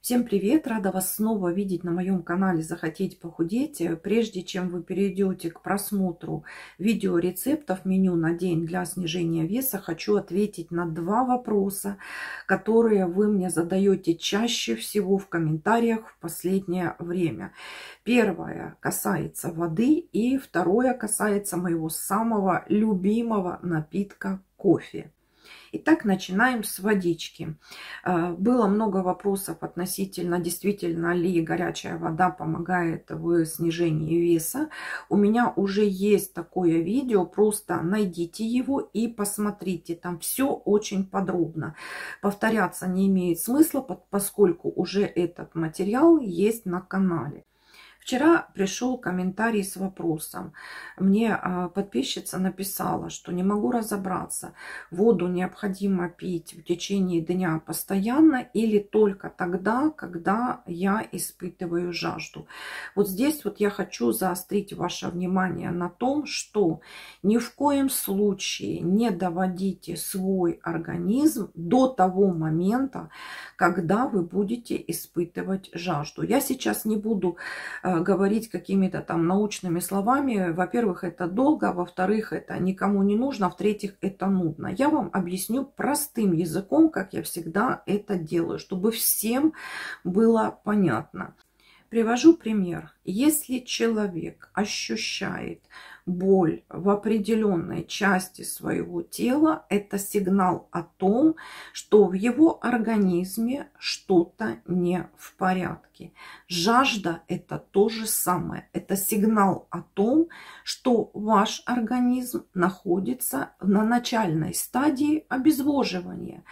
Всем привет! Рада вас снова видеть на моем канале «Захотеть похудеть». Прежде чем вы перейдете к просмотру видеорецептов меню на день для снижения веса, хочу ответить на два вопроса, которые вы мне задаете чаще всего в комментариях в последнее время. Первое касается воды и второе касается моего самого любимого напитка кофе. Итак, начинаем с водички. Было много вопросов относительно, действительно ли горячая вода помогает в снижении веса. У меня уже есть такое видео, просто найдите его и посмотрите. Там все очень подробно. Повторяться не имеет смысла, поскольку уже этот материал есть на канале. Вчера пришел комментарий с вопросом. Мне подписчица написала, что не могу разобраться, воду необходимо пить в течение дня постоянно или только тогда, когда я испытываю жажду. Вот здесь вот я хочу заострить ваше внимание на том, что ни в коем случае не доводите свой организм до того момента, когда вы будете испытывать жажду. Я сейчас не буду говорить какими-то там научными словами. Во-первых, это долго, во-вторых, это никому не нужно, в-третьих, это нудно. Я вам объясню простым языком, как я всегда это делаю, чтобы всем было понятно. Привожу пример. Если человек ощущает боль в определенной части своего тела, это сигнал о том, что в его организме что-то не в порядке. Жажда – это то же самое. Это сигнал о том, что ваш организм находится на начальной стадии обезвоживания.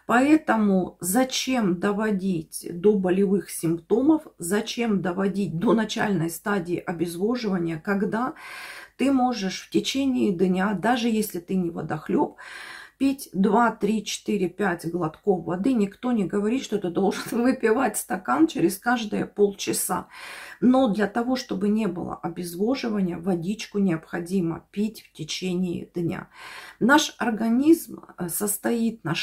Поэтому зачем доводить до болевых симптомов, зачем доводить до начальной стадии обезвоживания, когда ты можешь в течение дня, даже если ты не водохлеб, пить 2, 3, 4, 5 глотков воды. Никто не говорит, что ты должен выпивать стакан через каждые полчаса. Но для того, чтобы не было обезвоживания, водичку необходимо пить в течение дня. Наш организм состоит на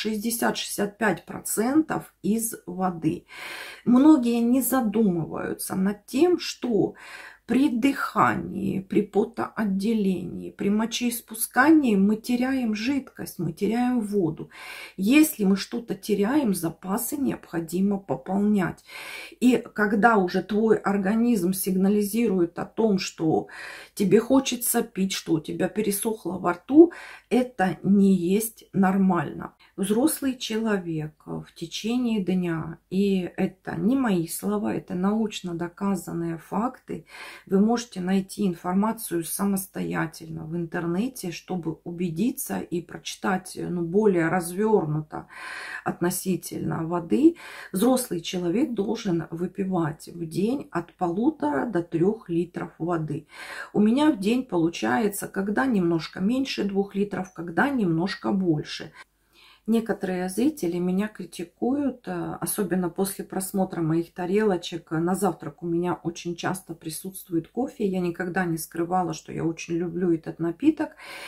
60-65% из воды. Многие не задумываются над тем, что при дыхании, при потоотделении, при мочеиспускании мы теряем жидкость, мы теряем воду. Если мы что-то теряем, запасы необходимо пополнять. И когда уже твой организм сигнализирует о том, что тебе хочется пить, что у тебя пересохло во рту, это не есть нормально. Взрослый человек в течение дня, и это не мои слова, это научно доказанные факты, вы можете найти информацию самостоятельно в интернете, чтобы убедиться и прочитать более развернуто относительно воды. Взрослый человек должен выпивать в день от 1,5 до 3 литров воды. У меня в день получается, когда немножко меньше 2 литров, когда немножко больше. Некоторые зрители меня критикуют, особенно после просмотра моих тарелочек. На завтрак у меня очень часто присутствует кофе. Я никогда не скрывала, что я очень люблю этот напиток.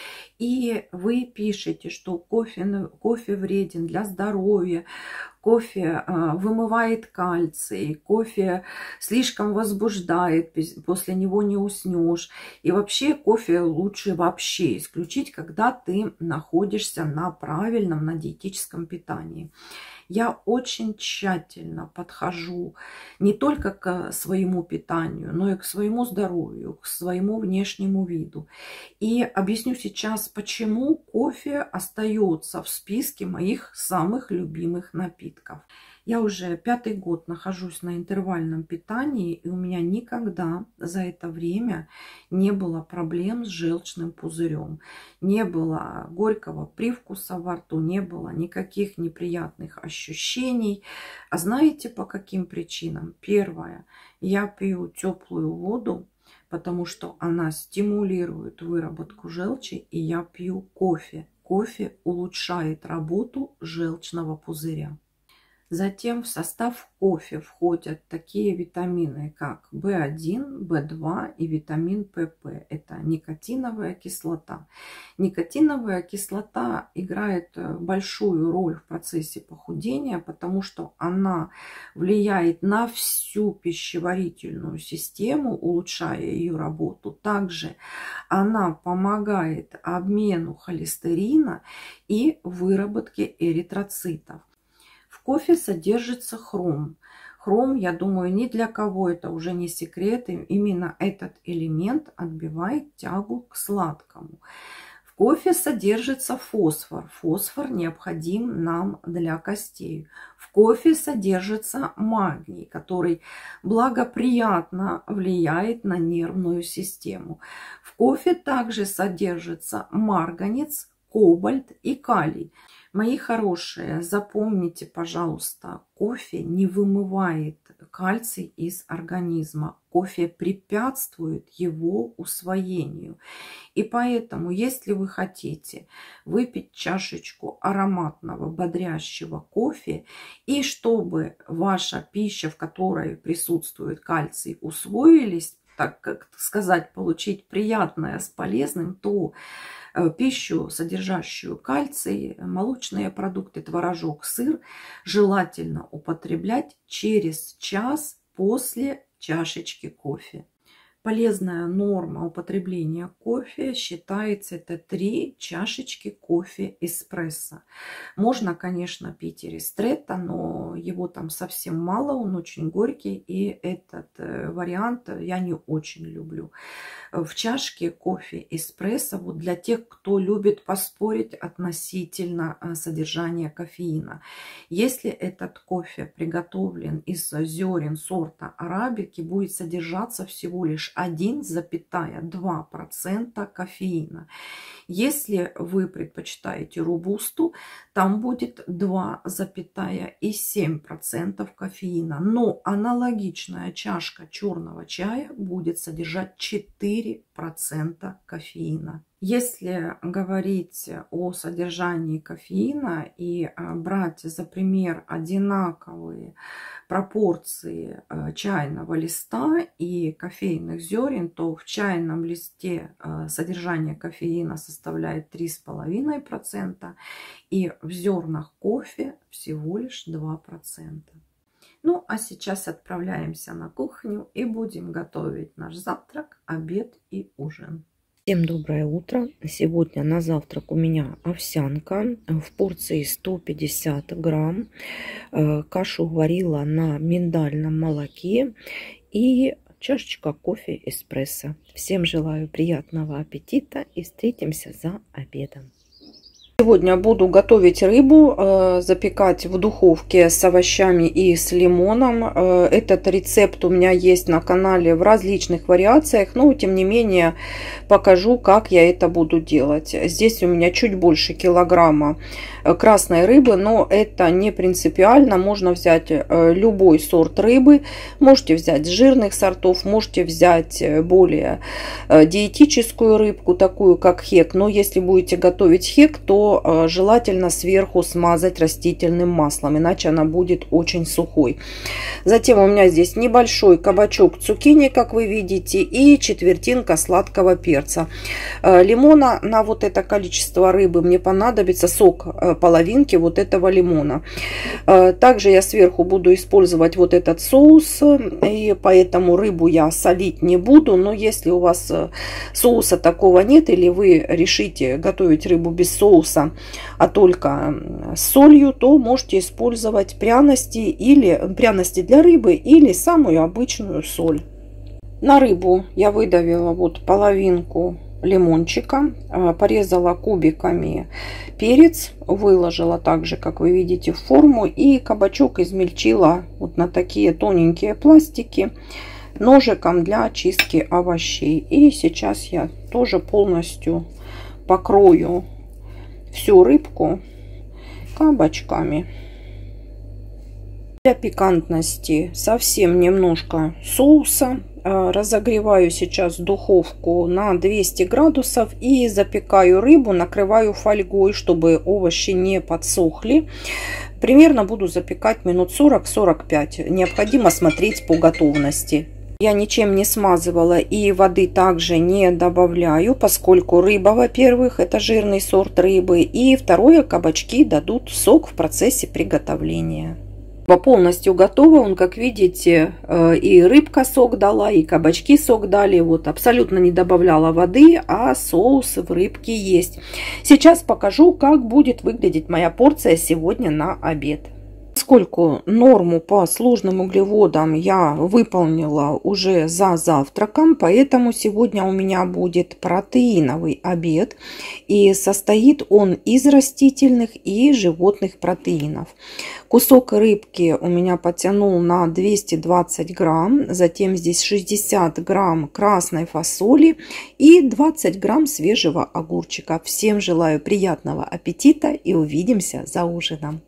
И вы пишете, что кофе вреден для здоровья, кофе вымывает кальций, кофе слишком возбуждает, после него не уснешь. И вообще кофе лучше вообще исключить, когда ты находишься на правильном, на диетическом питании. Я очень тщательно подхожу не только к своему питанию, но и к своему здоровью, к своему внешнему виду. И объясню сейчас, почему кофе остается в списке моих самых любимых напитков. Я уже 5-й год нахожусь на интервальном питании, и у меня никогда за это время не было проблем с желчным пузырем. Не было горького привкуса во рту, не было никаких неприятных ощущений. А знаете, по каким причинам? Первое. Я пью теплую воду, потому что она стимулирует выработку желчи, и я пью кофе. Кофе улучшает работу желчного пузыря. Затем в состав кофе входят такие витамины, как В1, В2 и витамин ПП. Это никотиновая кислота. Никотиновая кислота играет большую роль в процессе похудения, потому что она влияет на всю пищеварительную систему, улучшая ее работу. Также она помогает обмену холестерина и выработке эритроцитов. В кофе содержится хром. Хром, я думаю, ни для кого это уже не секрет. Именно этот элемент отбивает тягу к сладкому. В кофе содержится фосфор. Фосфор необходим нам для костей. В кофе содержится магний, который благоприятно влияет на нервную систему. В кофе также содержится марганец, кобальт и калий. Мои хорошие, запомните, пожалуйста, кофе не вымывает кальций из организма. Кофе препятствует его усвоению. И поэтому, если вы хотите выпить чашечку ароматного, бодрящего кофе, и чтобы ваша пища, в которой присутствует кальций, усвоились, так как сказать, получить приятное с полезным, то пищу, содержащую кальций, молочные продукты, творожок, сыр, желательно употреблять через час после чашечки кофе. Полезная норма употребления кофе считается это 3 чашечки кофе эспрессо. Можно, конечно, пить и ристретто, но его там совсем мало, он очень горький, и этот вариант я не очень люблю. В чашке кофе эспрессо, вот для тех, кто любит поспорить относительно содержания кофеина. Если этот кофе приготовлен из зерен сорта арабики, будет содержаться всего лишь 1,2% кофеина. Если вы предпочитаете робусту, там будет 2,7% кофеина. Но аналогичная чашка черного чая будет содержать 4% кофеина. Если говорить о содержании кофеина и брать за пример одинаковые пропорции чайного листа и кофейных зерен, то в чайном листе содержание кофеина составляет 3,5%, и в зернах кофе всего лишь 2%. Ну, а сейчас отправляемся на кухню и будем готовить наш завтрак, обед и ужин. Всем доброе утро. Сегодня на завтрак у меня овсянка в порции 150 грамм. Кашу варила на миндальном молоке и чашечка кофе эспрессо. Всем желаю приятного аппетита и встретимся за обедом. Сегодня буду готовить рыбу, запекать в духовке с овощами и с лимоном. Этот рецепт у меня есть на канале в различных вариациях, но тем не менее покажу, как я это буду делать. Здесь у меня чуть больше килограмма красной рыбы, но это не принципиально. Можно взять любой сорт рыбы, можете взять жирных сортов, можете взять более диетическую рыбку, такую как хек. Но если будете готовить хек, то желательно сверху смазать растительным маслом, иначе она будет очень сухой. Затем у меня здесь небольшой кабачок цукини, как вы видите, и четвертинка сладкого перца. Лимона на вот это количество рыбы мне понадобится, сок половинки вот этого лимона. Также я сверху буду использовать вот этот соус, и поэтому рыбу я солить не буду, но если у вас соуса такого нет, или вы решите готовить рыбу без соуса, а только с солью, то можете использовать пряности для рыбы или самую обычную соль. На рыбу я выдавила вот половинку лимончика, порезала кубиками перец, выложила также, как вы видите, в форму, и кабачок измельчила вот на такие тоненькие пластики ножиком для очистки овощей. И сейчас я тоже полностью покрою всю рыбку кабачками. Для пикантности совсем немножко соуса. Разогреваю сейчас духовку на 200 градусов и запекаю рыбу, накрываю фольгой, чтобы овощи не подсохли. Примерно буду запекать минут 40-45. Необходимо смотреть по готовности. Я ничем не смазывала и воды также не добавляю, поскольку рыба, во-первых, это жирный сорт рыбы, и второе, кабачки дадут сок в процессе приготовления. Полностью готово, он, как видите, и рыбка сок дала, и кабачки сок дали. Вот абсолютно не добавляла воды, а соус в рыбке есть. Сейчас покажу, как будет выглядеть моя порция сегодня на обед. Поскольку норму по сложным углеводам я выполнила уже за завтраком, поэтому сегодня у меня будет протеиновый обед. И состоит он из растительных и животных протеинов. Кусок рыбки у меня потянул на 220 грамм. Затем здесь 60 грамм красной фасоли и 20 грамм свежего огурчика. Всем желаю приятного аппетита и увидимся за ужином.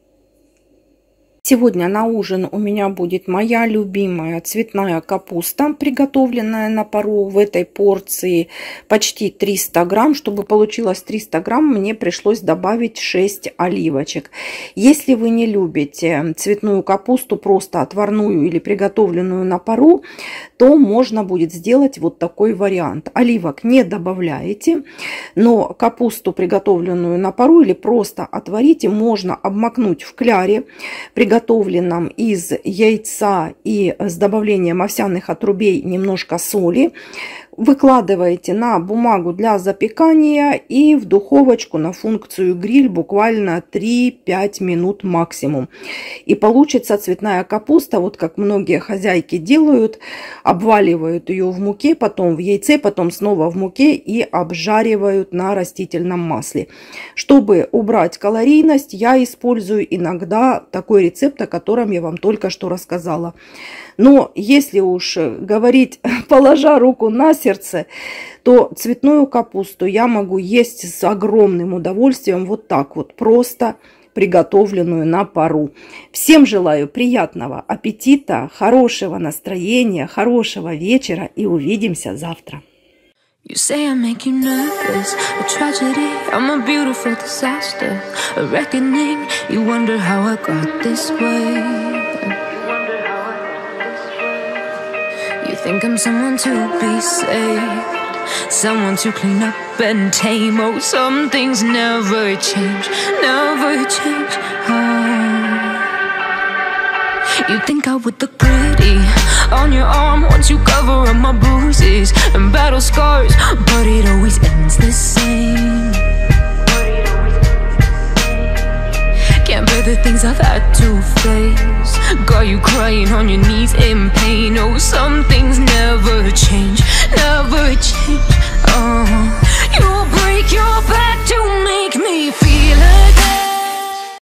Сегодня на ужин у меня будет моя любимая цветная капуста, приготовленная на пару. В этой порции почти 300 грамм. Чтобы получилось 300 грамм, мне пришлось добавить 6 оливочек. Если вы не любите цветную капусту, просто отварную или приготовленную на пару, то можно будет сделать вот такой вариант. Оливок не добавляете, но капусту, приготовленную на пару или просто отварите, можно обмакнуть в кляре, приготовленном из яйца и с добавлением овсяных отрубей, немножко соли. Выкладываете на бумагу для запекания и в духовочку на функцию гриль буквально 3-5 минут максимум. И получится цветная капуста, вот как многие хозяйки делают, обваливают ее в муке, потом в яйце, потом снова в муке и обжаривают на растительном масле. Чтобы убрать калорийность, я использую иногда такой рецепт, о котором я вам только что рассказала. Но если уж говорить, положа руку на сердце, то цветную капусту я могу есть с огромным удовольствием вот так вот, просто приготовленную на пару. Всем желаю приятного аппетита, хорошего настроения, хорошего вечера и увидимся завтра. You say I make you nervous, a tragedy, I'm a beautiful disaster, a reckoning, you wonder how I got this way. You think I'm someone to be saved, someone to clean up and tame. Oh, some things never change, never change. Oh. You think I would look pretty on your arm once you cover up my bruises and battle scars, but it always ends the same. Can't bear the things I've had to face, got you crying on your knees in pain. Oh, some things never change, never change. Oh, you break your back to make me feel again.